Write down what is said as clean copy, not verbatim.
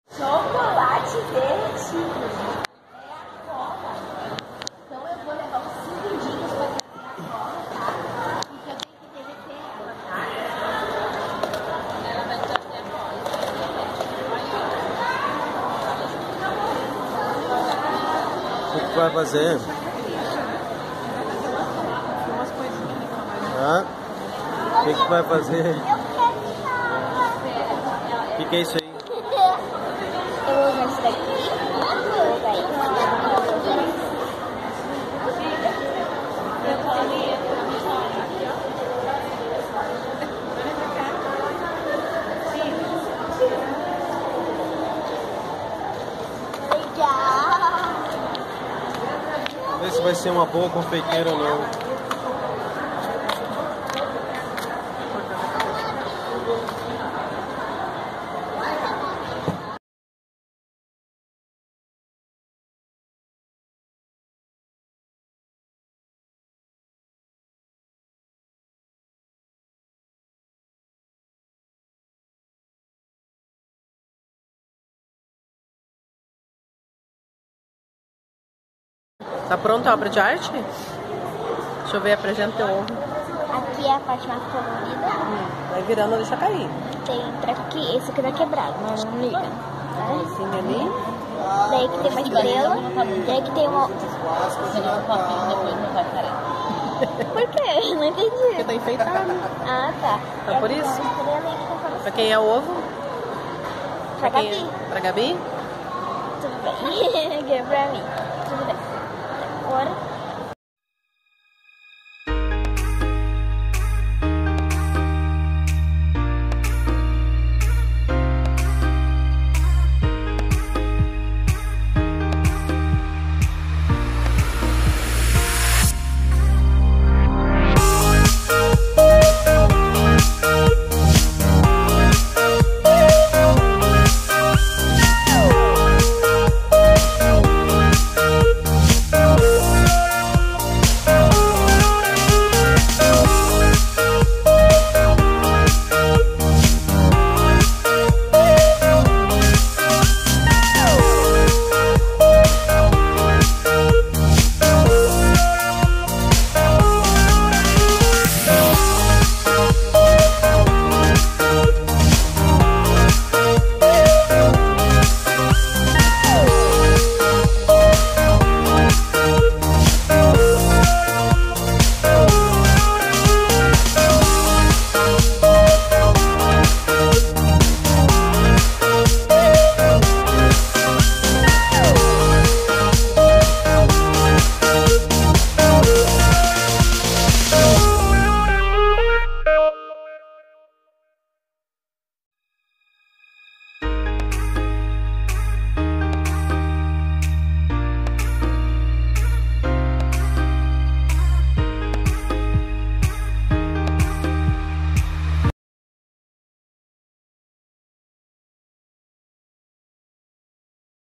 Chocolate derretido. É a cola. Então eu vou levar uns 5 dias pra fazer a cola, tá? Porque eu tenho que derreter ela, tá? Ela vai derreter a cola. O que tu vai fazer? Ah? O que tu vai fazer? O que é isso aí? Eu vou usar isso daqui. Eu vou usar isso. Legal. Vê se vai ser uma boa confeiteira ou não. Tá pronto a obra de arte? Deixa eu ver, apresenta teu ovo. Aqui é a parte mais colorida. Vai virando, deixa cair. Tem pra aqui, esse aqui vai quebrar, não liga. Assim ali. Daí que tem uma estrela. Daí que tem uma. Depois não vai parar. Por quê? Não entendi. Porque tá enfeitado. Ah, tá. Então por isso. Uma estrela e que tá Pra quem é o ovo? Pra Gabi. Pra Gabi? Tudo bem. Aqui é pra mim. Tudo bem. Agora.